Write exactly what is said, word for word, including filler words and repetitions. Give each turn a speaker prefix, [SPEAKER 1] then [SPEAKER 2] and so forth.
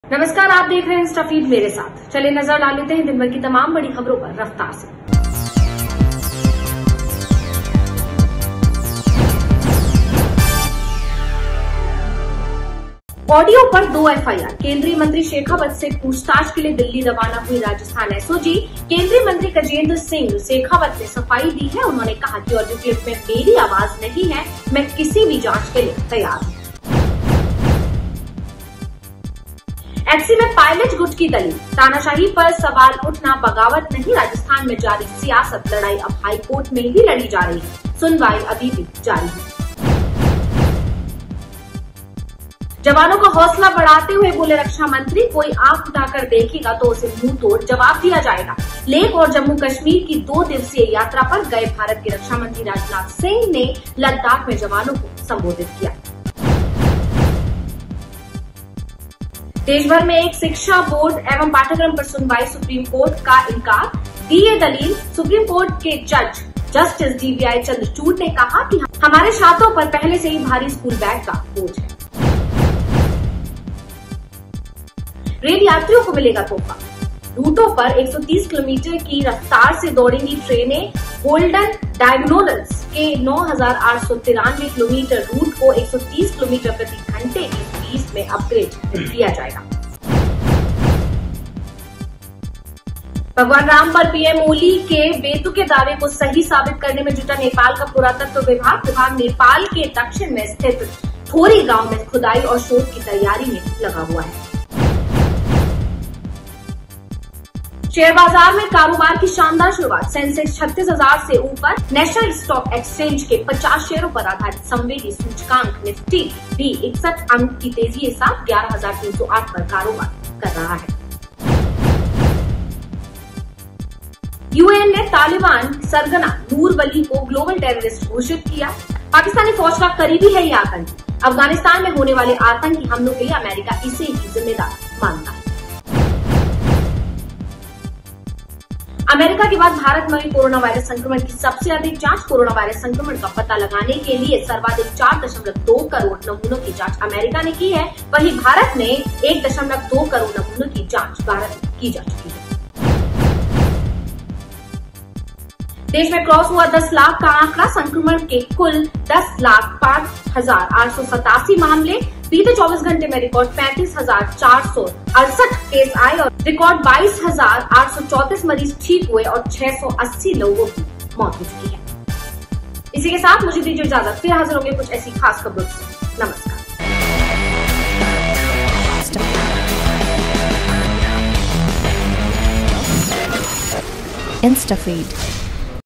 [SPEAKER 1] नमस्कार, आप देख रहे हैं इंस्टा फीड मेरे साथ। चलिए नजर डाल लेते हैं दिन भर की तमाम बड़ी खबरों पर रफ्तार से। ऑडियो पर दो एफ आई आर। केंद्रीय मंत्री शेखावत से पूछताछ के लिए दिल्ली रवाना हुई राजस्थान एस ओ जी। केंद्रीय मंत्री गजेंद्र सिंह शेखावत ने सफाई दी है। उन्होंने कहा कि ऑडियो क्लिप में मेरी आवाज नहीं है, मैं किसी भी जांच के लिए तैयार हूँ। एच सी में पायलट गुट की दलील। तानाशाही पर सवाल उठना बगावत नहीं, राजस्थान में जारी सियासत। लड़ाई अब हाई कोर्ट में भी लड़ी जा रही है, सुनवाई अभी भी जारी है। जवानों का हौसला बढ़ाते हुए बोले रक्षा मंत्री, कोई आंख उठाकर देखेगा तो उसे मुंह तोड़ जवाब दिया जाएगा। लेह और जम्मू कश्मीर की दो दिवसीय यात्रा पर गए भारत के रक्षा मंत्री राजनाथ सिंह ने लद्दाख में जवानों को संबोधित किया। देश भर में एक शिक्षा बोर्ड एवं पाठ्यक्रम पर सुनवाई, सुप्रीम कोर्ट का इनकार। दी ये दलील। सुप्रीम कोर्ट के जज justice D V I Chandrachud ने कहा कि हमारे छात्रों पर पहले से ही भारी स्कूल बैग का बोझ है। रेल यात्रियों को मिलेगा तोहफा। रूटों पर एक सौ तीस किलोमीटर की रफ्तार से दौड़ेंगी ट्रेनें। गोल्डन डायगोनल्स के नौ हजार आठ सौ तिरानवे किलोमीटर रूट को एक सौ तीस किलोमीटर प्रति घंटे की स्पीड में अपग्रेड किया जाएगा। भगवान राम पर पी एम ओली के बेतुके दावे को सही साबित करने में जुटा नेपाल का पुरातत्व विभाग। विभाग नेपाल के दक्षिण में स्थित थोरी गांव में खुदाई और शोध की तैयारी में लगा हुआ है। शेयर बाजार में कारोबार की शानदार शुरुआत। सेंसेक्स छत्तीस हजार से ऊपर। नेशनल स्टॉक एक्सचेंज के पचास शेयरों पर आधारित संवेदी सूचकांक निफ्टी भी इकसठ अंक की तेजी के साथ ग्यारह हजार तीन सौ आठ पर कारोबार कर रहा है। यू ए एन ने तालिबान सरगना नूर वली को ग्लोबल टेररिस्ट घोषित किया। पाकिस्तानी फौज का करीबी है ये आतंकी। अफगानिस्तान में होने वाले आतंकी हमलों के लिए अमेरिका इसे ही जिम्मेदार मानता है। अमेरिका के बाद भारत में कोरोना वायरस संक्रमण की सबसे अधिक जांच। कोरोना वायरस संक्रमण का पता लगाने के लिए सर्वाधिक चार दशमलव दो करोड़ नमूनों की जांच अमेरिका ने की है। वहीं भारत में एक दशमलव दो करोड़ नमूनों की जांच भारत में की जा चुकी है। देश में क्रॉस हुआ दस लाख का आंकड़ा। संक्रमण के कुल दस लाख पांच हजार आठ सौ सतासी मामले। बीते चौबीस घंटे में रिकॉर्ड पैंतीस हजार चार सौ अड़सठ केस आए और रिकॉर्ड बाईस हजार आठ सौ चौतीस मरीज ठीक हुए और छह सौ अस्सी लोगों की मौत हो चुकी है। इसी के साथ मुझे दीजिए इजाजत, फिर हाजिर होंगे कुछ ऐसी खास खबरों से। नमस्कार।
[SPEAKER 2] Insta feed.